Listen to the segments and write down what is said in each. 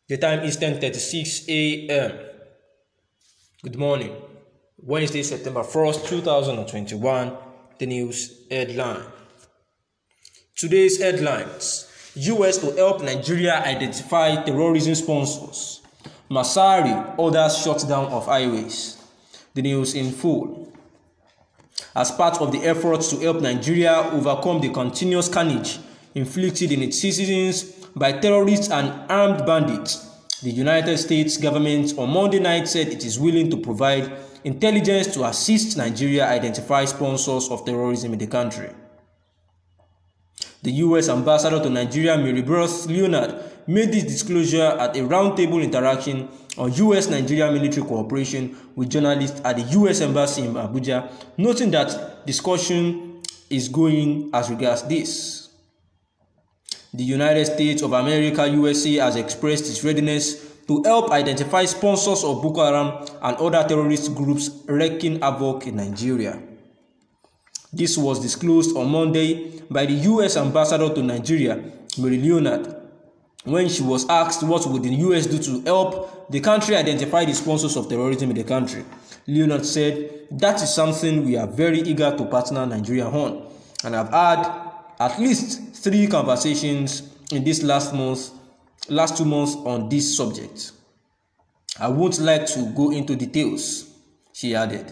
The time is 10:36 a.m. Good morning. Wednesday, September 1st, 2021. The news headline. Today's headlines. US to help Nigeria identify terrorism sponsors. Masari orders shutdown of highways. The news in full. As part of the efforts to help Nigeria overcome the continuous carnage inflicted in its citizens by terrorists and armed bandits, the United States government on Monday night said it is willing to provide intelligence to assist Nigeria identify sponsors of terrorism in the country. The U.S. ambassador to Nigeria, Mary Beth Leonard, made this disclosure at a roundtable interaction on U.S.-Nigeria military cooperation with journalists at the U.S. Embassy in Abuja, noting that discussion is going as regards this. The United States of America, USA, has expressed its readiness to help identify sponsors of Boko Haram and other terrorist groups wreaking havoc in Nigeria. This was disclosed on Monday by the U.S. ambassador to Nigeria, Mary Leonard, when she was asked what would the U.S. do to help the country identify the sponsors of terrorism in the country. Leonard said, "That is something we are very eager to partner Nigeria on, and I've had at least 3 conversations in this last 2 months on this subject. I won't like to go into details," she added.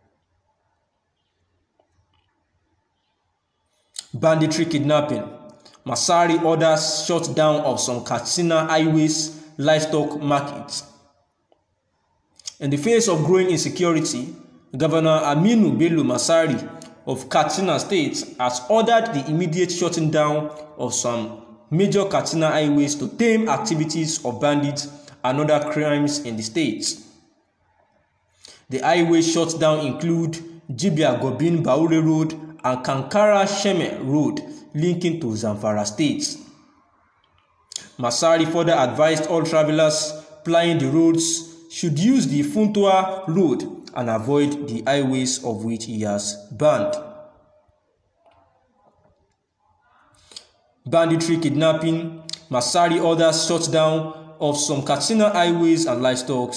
Banditry kidnapping. Masari orders shutdown of some Katsina highways, livestock markets. In the face of growing insecurity, Governor Aminu Bello Masari of Katsina State has ordered the immediate shutting down of some major Katsina highways to tame activities of bandits and other crimes in the state. The highways shut down include Jibia Gobin Baure Road and Kankara Sheme Road linking to Zamfara State. Masari further advised all travelers plying the roads should use the Funtua Road and avoid the highways of which he has banned. Banditry kidnapping. Masari orders shutdown of some Katsina highways and livestock.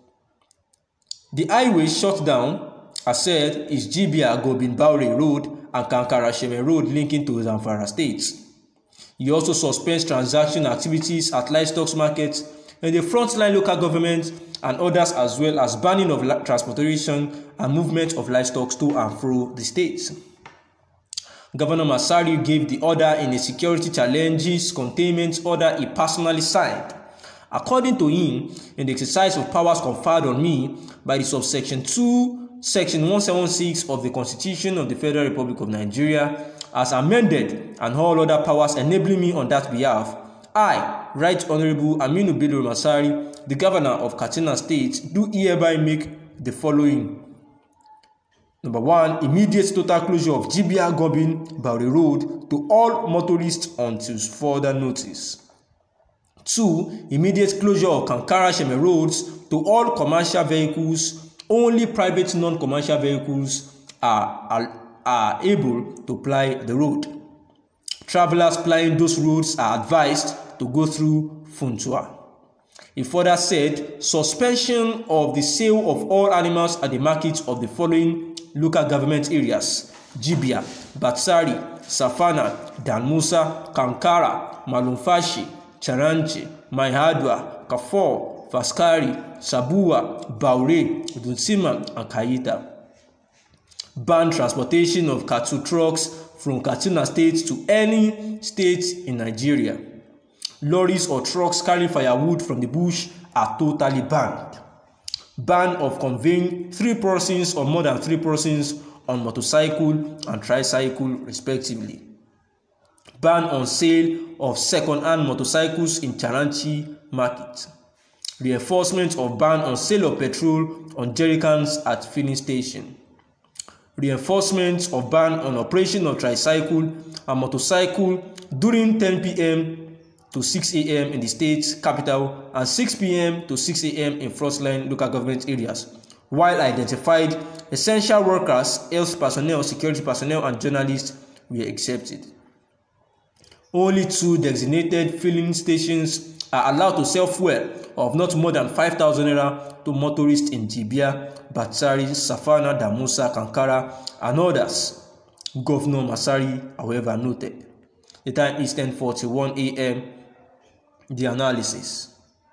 The highways shut down, as said, is Jibia Gobin Baure Road and Kankara Sheme Road linking to Zamfara State. He also suspends transaction activities at livestock markets in the frontline local government and others, as well as banning of transportation and movement of livestock to and fro the state. Governor Masari gave the order in a security challenges containment order he personally signed. According to him, in the exercise of powers conferred on me by the subsection 2, section 176 of the Constitution of the Federal Republic of Nigeria, as amended, and all other powers enabling me on that behalf, I, Right Honorable Aminu Bello Masari, the Governor of Katsina State, do hereby make the following. Number 1, immediate total closure of Jibia Gobin Baure Road to all motorists until further notice. 2, immediate closure of Kankara Sheme roads to all commercial vehicles. Only private non-commercial vehicles are able to ply the road. Travelers plying those roads are advised to go through Funtua. He further said, suspension of the sale of all animals at the markets of the following local government areas: Jibia, Batsari, Safana, Danmusa, Kankara, Malumfashi, Charanche, Maihadwa, Kafor, Faskari, Sabua, Baure, Dunsima, and Kayita. Ban transportation of cattle trucks from Katsina State to any state in Nigeria. Lorries or trucks carrying firewood from the bush are totally banned. Ban of conveying 3 persons or more than 3 persons on motorcycle and tricycle respectively. Ban on sale of second-hand motorcycles in Charanchi market. Reinforcement of ban on sale of petrol on jerrycans at filling station. Reinforcement of ban on operation of tricycle and motorcycle during 10 p.m. to 6 a.m. in the state capital and 6 p.m. to 6 a.m. in frontline local government areas, while identified essential workers, health personnel, security personnel, and journalists were accepted. Only 2 designated filling stations are allowed to sell fuel of not more than 5,000 naira to motorists in Jibia, Batsari, Safana, Damusa, Kankara, and others. Governor Masari, however, noted. The time is 10:41 a.m. The analysis.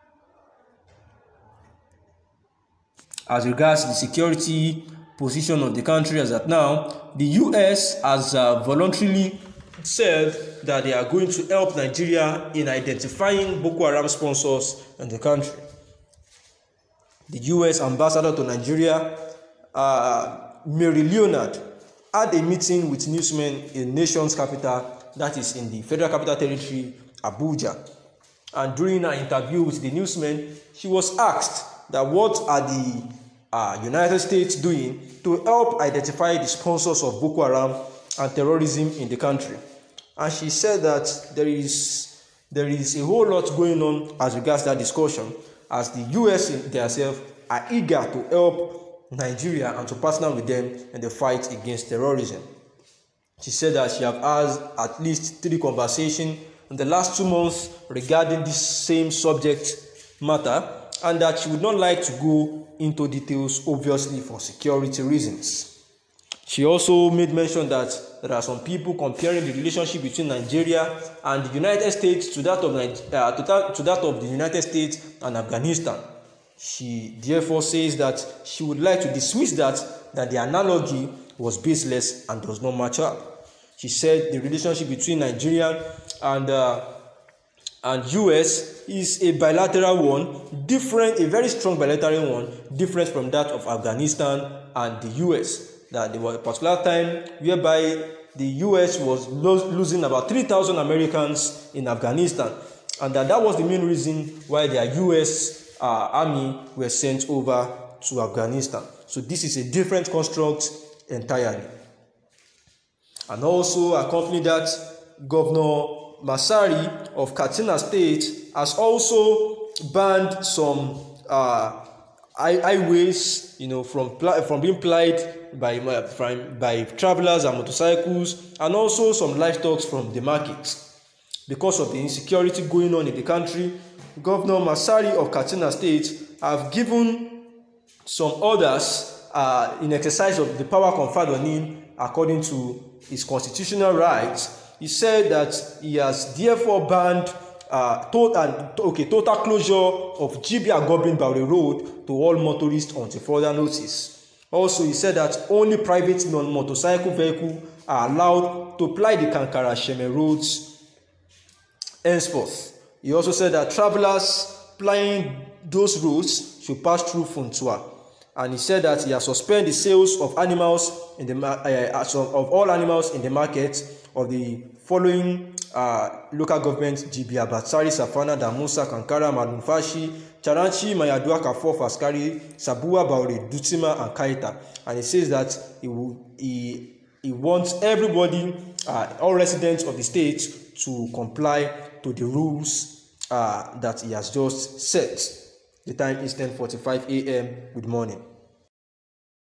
As regards the security position of the country as at now, the US has voluntarily said that they are going to help Nigeria in identifying Boko Haram sponsors in the country. The US ambassador to Nigeria, Mary Leonard, had a meeting with newsmen in the nation's capital, that is in the Federal Capital Territory, Abuja. And during her interview with the newsmen, she was asked that what are the United States doing to help identify the sponsors of Boko Haram and terrorism in the country. And she said that there is a whole lot going on as regards that discussion, as the US themselves are eager to help Nigeria and to partner with them in the fight against terrorism. She said that she has had at least 3 conversations in the last 2 months regarding this same subject matter, and that she would not like to go into details, obviously for security reasons. She also made mention that there are some people comparing the relationship between Nigeria and the United States to that of the United States and Afghanistan. She therefore says that she would like to dismiss that the analogy was baseless and does not match up. She said the relationship between Nigeria and US is a bilateral one, a very strong bilateral one, different from that of Afghanistan and the US. That there was a particular time whereby the US was losing about 3,000 Americans in Afghanistan, and that was the main reason why their US army were sent over to Afghanistan. So this is a different construct entirely. And also accompanied that, Governor Masari of Katsina State has also banned some highways, from being plied by travelers and motorcycles, and also some livestock from the markets. Because of the insecurity going on in the country, Governor Masari of Katsina State have given some orders in exercise of the power conferred on him according to his constitutional rights. He said that he has therefore banned total closure of Jibia Goblin Bauri Road to all motorists until further notice. Also, he said that only private non-motorcycle vehicles are allowed to ply the Kankara Sheme roads henceforth. He also said that travelers plying those roads should pass through Funtua. And he said that he has suspended the sales of animals of all animals in the market of the following local governments: Jibia, Batsari, Safana, Damusa, Kankara, Madunfashi, Charanchi, Mayadua, Kafur, Faskari, Sabua, Bauri, Dutima, and Kaita. And he says that he wants everybody, all residents of the state, to comply to the rules that he has just set. The time is 10:45 a.m. Good morning.